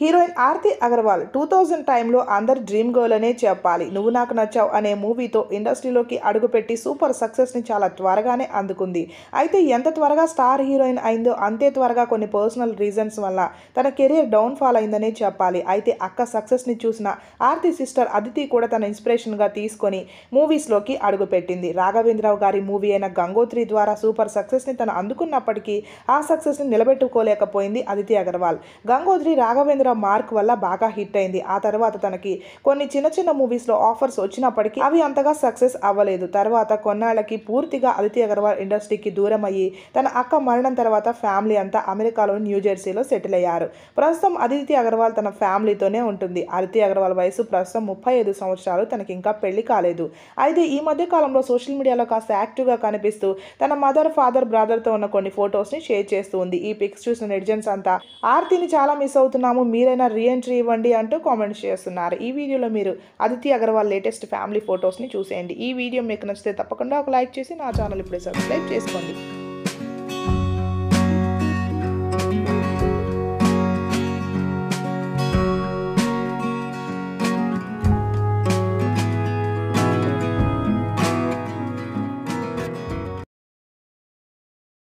Heroine Aarti Agarwal 2000 టైంలో అందరి dream girl అనే చెప్పాలి. నువ్వు నాకు నచ్చావు అనే మూవీతో ఇండస్ట్రీలోకి అడుగుపెట్టి సూపర్ సక్సెస్ని చాలా త్వరగానే అందుకుంది. అయితే ఎంత త్వరగా స్టార్ హీరోయిన్ అయిందో అంతే త్వరగా కొన్ని పర్సనల్ రీజన్స్ వల్ల తన కెరీర్ డౌన్ఫాల్ అయిందనే చెప్పాలి. అయితే అక్క సక్సెస్ని చూసిన ఆర్తి సిస్టర్ అదితి కూడా తన ఇన్స్పిరేషన్గా తీసుకొని మూవీస్లోకి అడుగుపెట్టింది. రాఘవేంద్రరావు గారి మూవీ అయిన గంగోత్రి ద్వారా సూపర్ సక్సెస్ని తను అందుకున్నప్పటికీ ఆ సక్సెస్ని నిలబెట్టుకోలేకపోయింది అదితి అగర్వాల్. గంగోత్రి రాఘవేంద్ర మార్క్ వల్ల బాగా హిట్ అయింది. ఆ తర్వాత తనకి కొన్ని చిన్న చిన్న మూవీస్లో ఆఫర్స్ వచ్చినప్పటికీ అవి అంతగా సక్సెస్ అవ్వలేదు. తర్వాత కొన్నాళ్ళకి పూర్తిగా అదితి అగర్వాల్ ఇండస్ట్రీకి దూరం అయ్యి తన అక్క మరణం తర్వాత ఫ్యామిలీ అంతా అమెరికాలోని న్యూజెర్సీలో సెటిల్ అయ్యారు. ప్రస్తుతం అదితి అగర్వాల్ తన ఫ్యామిలీతోనే ఉంటుంది. అదితి అగర్వాల్ వయసు ప్రస్తుతం 35 సంవత్సరాలు. తనకి ఇంకా పెళ్లి కాలేదు. అయితే ఈ మధ్య కాలంలో సోషల్ మీడియాలో కాస్త యాక్టివ్గా కనిపిస్తూ తన మదర్, ఫాదర్, బ్రదర్తో ఉన్న కొన్ని ఫొటోస్ని షేర్ చేస్తూ ఉంది. ఈ పిక్స్ చూసిన నెటిజన్స్ అంతా ఆర్తిని చాలా మిస్ అవుతున్నాము, మీరైనా రీఎంట్రీ ఇవ్వండి అంటూ కామెంట్స్ చేస్తున్నారు. ఈ వీడియోలో మీరు అదితి అగర్వాల్ లేటెస్ట్ ఫ్యామిలీ ఫొటోస్ని చూసేయండి. ఈ వీడియో మీకు నచ్చితే తప్పకుండా ఒక లైక్ చేసి నా ఛానల్ ఇప్పుడే సబ్స్క్రైబ్ చేసుకోండి.